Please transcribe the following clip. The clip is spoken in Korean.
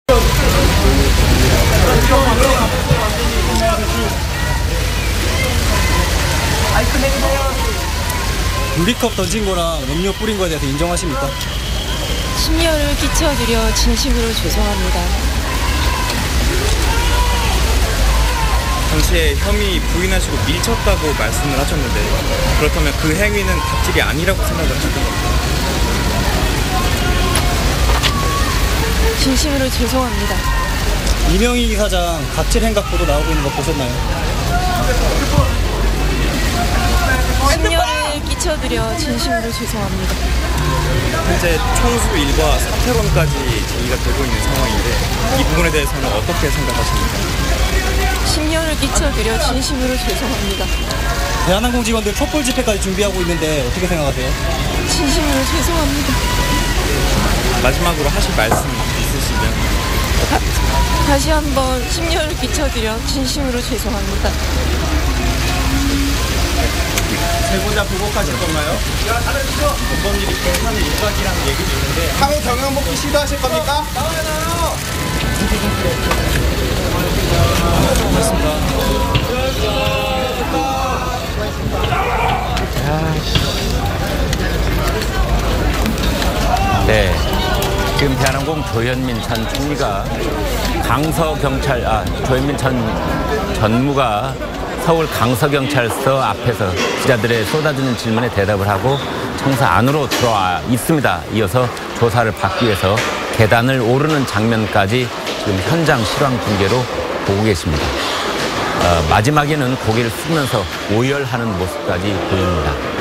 유리컵 던진 거랑 음료 뿌린 거에 대해서 인정하십니까? 심려를 끼쳐드려 진심으로 죄송합니다. 당시에 혐의 부인하시고 밀쳤다고 말씀을 하셨는데 그렇다면 그 행위는 갑질이 아니라고 생각을 하십니까? 진심으로 죄송합니다. 이명희 이사장 갑질 행각 보도 나오고 있는 거 보셨나요? 심려를 끼쳐드려 진심으로 죄송합니다. 현재 총수 일과 사퇴론까지 제기가 되고 있는 상황인데 이 부분에 대해서는 어떻게 생각하십니까? 심려를 끼쳐드려 진심으로 죄송합니다. 대한항공 직원들 촛불 집회까지 준비하고 있는데 어떻게 생각하세요? 진심으로 죄송합니다. 마지막으로 하실 말씀 있으시면 다시 한번 심려를 끼쳐드려 진심으로 죄송합니다. 제보자 보고하실 건가요? 원범일이 경찰의 일각이라는 얘기도 있는데 향후 경영 복귀 시도하실 겁니까? 네, 지금 대한항공 조현민 전 총리가 조현민 전 전무가 서울 강서경찰서 앞에서 기자들의 쏟아지는 질문에 대답을 하고 청사 안으로 들어와 있습니다. 이어서 조사를 받기 위해서 계단을 오르는 장면까지 지금 현장 실황 중계로 보고 계십니다. 마지막에는 고개를 숙면서 오열하는 모습까지 보입니다.